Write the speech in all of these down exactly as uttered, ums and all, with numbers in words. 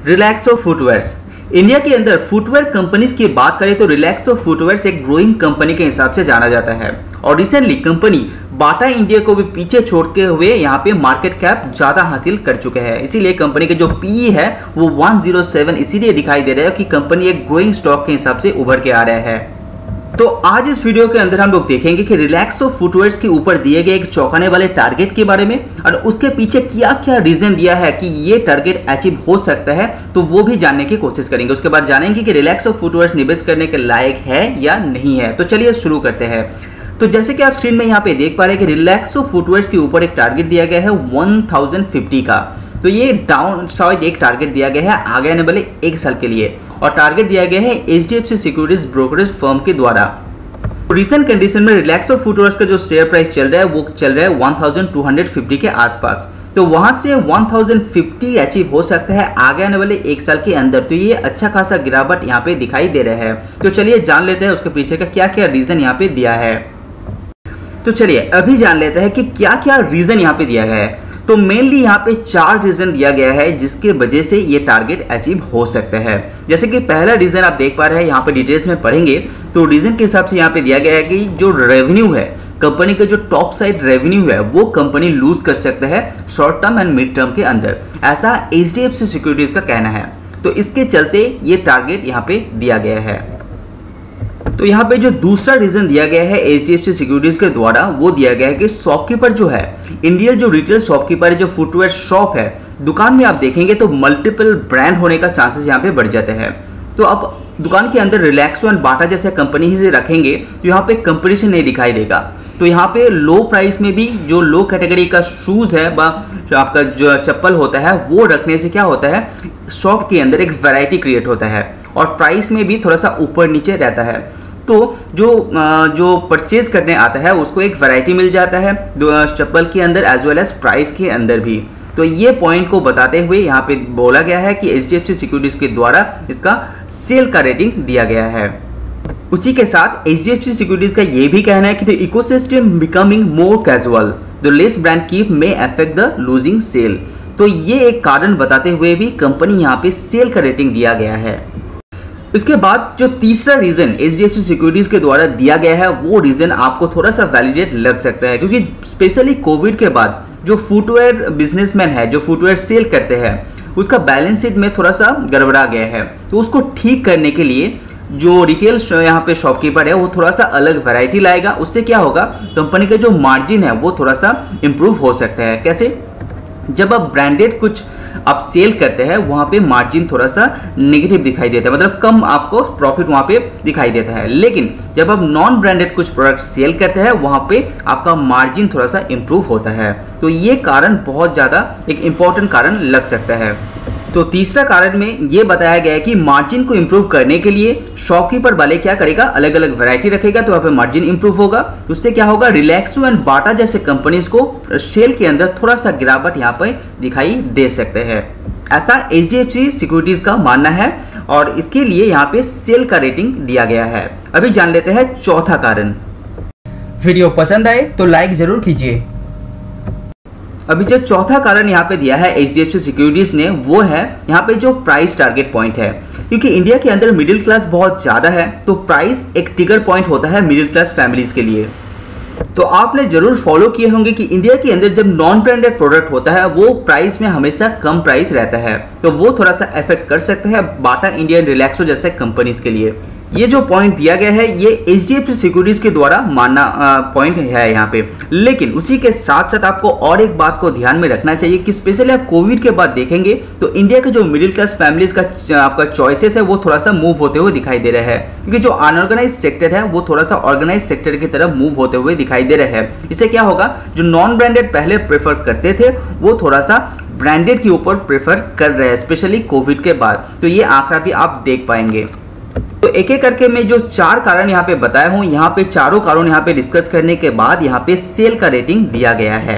Relaxo footwears. India के अंदर footwear companies की बात करें तो रिलैक्सो फुटवेयर्स एक ग्रोइंग कंपनी के हिसाब से जाना जाता है और रिसेंटली कंपनी बाटा इंडिया को भी पीछे छोड़ते हुए यहाँ पे मार्केट कैप ज्यादा हासिल कर चुके हैं। इसीलिए कंपनी के जो पीई है वो एक सौ सात इसीलिए दिखाई दे रहा है कि कंपनी एक ग्रोइंग स्टॉक के हिसाब से उभर के आ रहा है। तो आज इस वीडियो के अंदर हम लोग देखेंगे कि रिलैक्सो फुटवेयर्स के ऊपर दिए गए एक चौंकाने वाले टारगेट के बारे में और उसके पीछे क्या क्या रीजन दिया है कि ये टारगेट अचीव हो सकता है, तो वो भी जानने की कोशिश करेंगे। उसके बाद जानेंगे कि रिलैक्सो फुटवेयर्स निवेश करने के लायक है या नहीं है। तो चलिए शुरू करते हैं। तो जैसे कि आप स्क्रीन में यहाँ पे देख पा रहे हैं कि रिलैक्सो फुटवेयर्स के ऊपर एक टारगेट दिया गया है एक हज़ार पचास का। तो ये डाउन साइड एक टारगेट दिया गया है आगे आने वाले एक साल के लिए और टारगेट दिया गया है H D F C securities brokerage firm के द्वारा। रिसेंट कंडीशन में रिलैक्सो फुटवेयर्स का जो शेयर प्राइस चल रहा है वो चल रहा है एक हज़ार दो सौ पचास के आसपास। तो वहां से एक हज़ार पचास अचीव हो सकता है आगे आने वाले एक साल के अंदर। तो ये अच्छा खासा गिरावट यहाँ पे दिखाई दे रहा है। तो चलिए जान लेते हैं उसके पीछे का क्या क्या रीजन यहाँ पे दिया है। तो चलिए अभी जान लेते हैं कि क्या क्या रीजन यहाँ पे दिया गया है। तो मेनली यहाँ पे चार रीजन दिया गया है जिसके वजह से ये टारगेट अचीव हो सकता है। जैसे कि पहला रीजन आप देख पा रहे हैं, यहाँ पे डिटेल्स में पढ़ेंगे तो रीजन के हिसाब से यहाँ पे दिया गया है कि जो रेवेन्यू है कंपनी का, जो टॉप साइड रेवेन्यू है वो कंपनी लूज कर सकता है short term and mid term के अंदर, ऐसा H D F C securities का कहना है। तो इसके चलते ये टारगेट यहाँ पे दिया गया है। तो यहाँ पे जो दूसरा रीजन दिया गया है H D F C securities के द्वारा वो दिया गया है कि शॉपकीपर जो है, इंडियन जो रिटेल शॉपकीपर है, जो फुटवेयर शॉप है, दुकान में आप देखेंगे तो मल्टीपल ब्रांड होने का चांसेस यहाँ पे बढ़ जाते हैं। तो अब दुकान के अंदर रिलैक्सो एंड बाटा जैसे कंपनी ही से रखेंगे तो यहाँ पे कंपटीशन नहीं दिखाई देगा। तो यहाँ पे लो प्राइस में भी जो लो कैटेगरी का शूज है व जो आपका जो चप्पल होता है वो रखने से क्या होता है, शॉप के अंदर एक वैरायटी क्रिएट होता है और प्राइस में भी थोड़ा सा ऊपर नीचे रहता है। तो जो जो परचेज करने आता है उसको एक वैरायटी मिल जाता है चप्पल के अंदर एज वेल एज प्राइस के अंदर भी। तो ये पॉइंट को बताते हुए यहाँ पे बोला गया है कि H D F C securities के द्वारा इसका सेल का रेटिंग दिया गया है। उसी के साथ H D F C securities का ये भी कहना है कि the ecosystem becoming more casual, the less brand keep may affect the losing sale. तो ये एक कारण बताते हुए भी कंपनी यहाँ पे सेल का रेटिंग दिया गया है। इसके बाद जो तीसरा reason H D F C securities के द्वारा दिया गया है वो रीजन आपको थोड़ा सा वैलिडेट लग सकता है, क्योंकि स्पेशली कोविड के बाद जो फुटवेयर बिजनेसमैन है, जो फुटवेयर सेल करते हैं, उसका बैलेंस शीट में थोड़ा सा गड़बड़ा गया है। तो उसको ठीक करने के लिए जो रिटेल यहाँ पे शॉपकीपर है वो थोड़ा सा अलग वैरायटी लाएगा। उससे क्या होगा, कंपनी का जो मार्जिन है वो थोड़ा सा इंप्रूव हो सकता है। कैसे? जब आप ब्रांडेड कुछ आप सेल करते हैं वहां पे मार्जिन थोड़ा सा नेगेटिव दिखाई देता है, मतलब कम आपको प्रॉफिट वहां पे दिखाई देता है। लेकिन जब आप नॉन ब्रांडेड कुछ प्रोडक्ट सेल करते हैं वहां पे आपका मार्जिन थोड़ा सा इंप्रूव होता है। तो ये कारण बहुत ज्यादा एक इंपॉर्टेंट कारण लग सकता है। तो तीसरा कारण में ये बताया गया है कि मार्जिन को इंप्रूव करने के लिए शॉपकीपर वाले क्या करेगा, अलग अलग वैरायटी रखेगा तो यहाँ पे मार्जिन इंप्रूव होगा। उससे क्या होगा, रिलैक्सो एंड बाटा जैसे कंपनीज को सेल के अंदर थोड़ा सा गिरावट यहाँ पे दिखाई दे सकते हैं, ऐसा H D F C securities का मानना है और इसके लिए यहाँ पे सेल का रेटिंग दिया गया है। अभी जान लेते हैं चौथा कारण। वीडियो पसंद आए तो लाइक जरूर कीजिए। अभी जो चौथा कारण यहाँ पे दिया है H D F C securities ने वो है यहाँ पे जो प्राइस टारगेट पॉइंट है, क्योंकि इंडिया के अंदर मिडिल क्लास बहुत ज्यादा है तो प्राइस एक ट्रिगर पॉइंट होता है मिडिल क्लास फैमिलीज के लिए। तो आपने जरूर फॉलो किए होंगे कि इंडिया के अंदर जब नॉन ब्रांडेड प्रोडक्ट होता है वो प्राइस में हमेशा कम प्राइस रहता है, तो वो थोड़ा सा इफेक्ट कर सकता है बाटा इंडिया, रिलैक्सो जैसे कंपनीज के लिए। ये जो पॉइंट दिया गया है ये H D F C securities के द्वारा मानना पॉइंट है यहाँ पे। लेकिन उसी के साथ साथ आपको और एक बात को ध्यान में रखना चाहिए कि स्पेशली आप कोविड के बाद देखेंगे तो इंडिया के जो मिडिल क्लास फैमिलीज का आपका चॉइसेस है वो थोड़ा सा मूव होते हुए दिखाई दे रहा है, क्योंकि जो अनऑर्गेनाइज सेक्टर है वो थोड़ा सा ऑर्गेनाइज सेक्टर की तरफ मूव होते हुए दिखाई दे रहा है। इससे क्या होगा, जो नॉन ब्रांडेड पहले प्रेफर करते थे वो थोड़ा सा ब्रांडेड के ऊपर प्रेफर कर रहे हैं, स्पेशली कोविड के बाद। तो ये आंकड़ा भी आप देख पाएंगे। तो एक एक करके मैं जो चार कारण यहाँ पे बताया हूँ, यहाँ पे चारों कारण यहाँ पे डिस्कस करने के बाद यहाँ पे सेल का रेटिंग दिया गया है।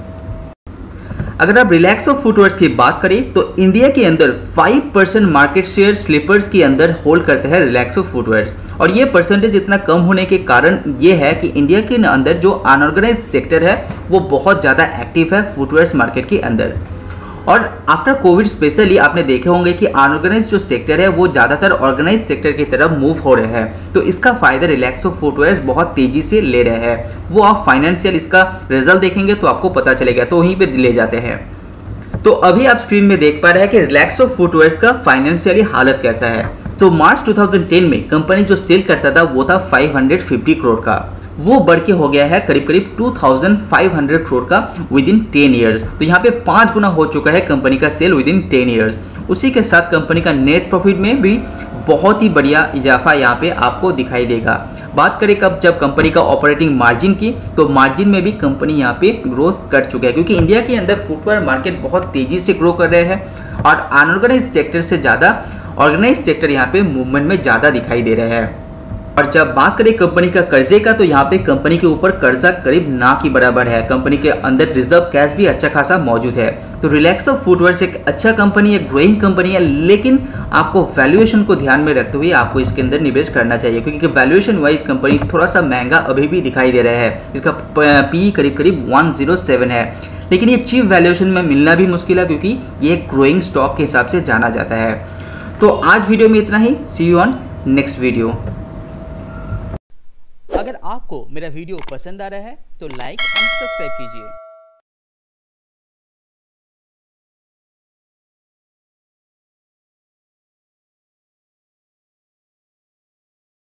अगर आप रिलैक्सो फुटवेयर्स की बात करें तो इंडिया के अंदर five percent market share sleepers के अंदर होल्ड करते हैं रिलैक्सो फुटवेयर्स, और ये परसेंटेज इतना कम होने के कारण ये है कि इंडिया के अंदर जो अनऑर्गेनाइज सेक्टर है वो बहुत ज़्यादा एक्टिव है फुटवेयर्स मार्केट के अंदर। और आफ्टर कोविड स्पेशली आपने देखे होंगे कि अनऑर्गेनाइज जो सेक्टर है वो ज़्यादातर ऑर्गेनाइज सेक्टर की तरफ मूव हो रहे हैं, तो इसका फायदा रिलैक्सो फुटवेयर्स बहुत तेजी से ले रहे हैं। वो आप फाइनेंशियल इसका रिजल्ट देखेंगे तो आपको पता चलेगा, तो वहीं पे ले जाते हैं। तो अभी आप स्क्रीन में देख पा रहे हैं कि रिलैक्सो फुटवेयर्स का फाइनेंशियली हालत कैसा है। तो मार्च दो हज़ार दस में कंपनी जो सेल करता था वो था पाँच सौ पचास करोड़ का, वो बढ़ के हो गया है करीब करीब दो हज़ार पाँच सौ करोड़ का विद इन टेन ईयर्स। तो यहाँ पे पांच गुना हो चुका है कंपनी का sale within ten years. उसी के साथ कंपनी का नेट प्रॉफिट में भी बहुत ही बढ़िया इजाफा यहाँ पे आपको दिखाई देगा। बात करें कब जब कंपनी का ऑपरेटिंग मार्जिन की, तो मार्जिन में भी कंपनी यहाँ पे ग्रोथ कर चुका है, क्योंकि इंडिया के अंदर फुटवेयर मार्केट बहुत तेजी से ग्रो कर रहे हैं और अनऑर्गेनाइज सेक्टर से ज़्यादा ऑर्गेनाइज सेक्टर यहाँ पे मूवमेंट में ज़्यादा दिखाई दे रहे हैं। और जब बात करें कंपनी का कर्जे का, तो यहाँ पे कंपनी के ऊपर कर्जा करीब ना की बराबर है। कंपनी के अंदर रिजर्व कैश भी अच्छा खासा मौजूद है। तो रिलैक्सो फुटवेयर्स एक अच्छा कंपनी है, ग्रोइंग कंपनी है, लेकिन आपको वैल्यूएशन को ध्यान में रखते हुए आपको इसके अंदर निवेश करना चाहिए, क्योंकि वैल्यूएशन वाइज कंपनी थोड़ा सा महंगा अभी भी दिखाई दे रहा है। इसका पी करीब करीब एक सौ सात है, लेकिन ये चीप वैल्यूएशन में मिलना भी मुश्किल है, क्योंकि ये ग्रोइंग स्टॉक के हिसाब से जाना जाता है। तो आज वीडियो में इतना ही। See you on next video. अगर आपको मेरा वीडियो पसंद आ रहा है तो लाइक एंड सब्सक्राइब कीजिए।